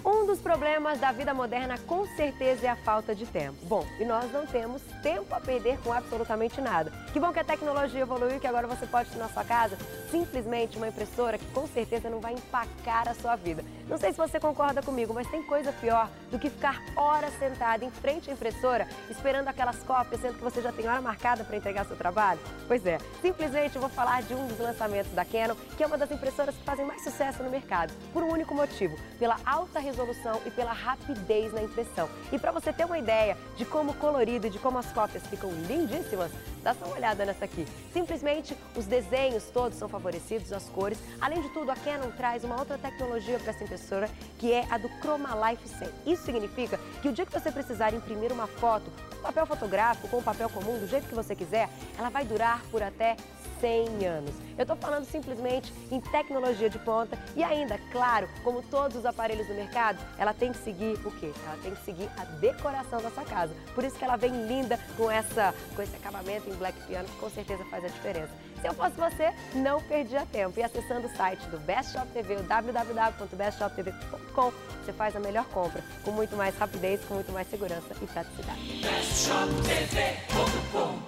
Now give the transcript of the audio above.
Um dos problemas da vida moderna, com certeza, é a falta de tempo. Bom, e nós não temos tempo a perder com absolutamente nada. Que bom que a tecnologia evoluiu e que agora você pode ter na sua casa simplesmente uma impressora que com certeza não vai empacar a sua vida. Não sei se você concorda comigo, mas tem coisa pior do que ficar horas sentada em frente à impressora esperando aquelas cópias, sendo que você já tem hora marcada para entregar seu trabalho? Pois é, simplesmente eu vou falar de um dos lançamentos da Canon, que é uma das impressoras que fazem mais sucesso no mercado, por um único motivo: pela alta resolução e pela rapidez na impressão. E para você ter uma ideia de como o colorido e de como as cópias ficam lindíssimas, dá só uma olhada nessa aqui. Simplesmente os desenhos todos são favorecidos, as cores. Além de tudo, a Canon traz uma outra tecnologia para essa impressora, que é a do Chroma Life 100. Isso significa que o dia que você precisar imprimir uma foto, com papel fotográfico, com papel comum, do jeito que você quiser, ela vai durar por até 100 anos. Eu estou falando simplesmente em tecnologia de ponta e ainda, claro, como todos os aparelhos do mercado, ela tem que seguir o quê? Ela tem que seguir a decoração da sua casa. Por isso que ela vem linda com esse acabamento em black piano, que com certeza faz a diferença. Se eu fosse você, não perdia tempo. E acessando o site do Best Shop TV, o www.bestshoptv.com, você faz a melhor compra, com muito mais rapidez, com muito mais segurança e praticidade. bestshoptv.com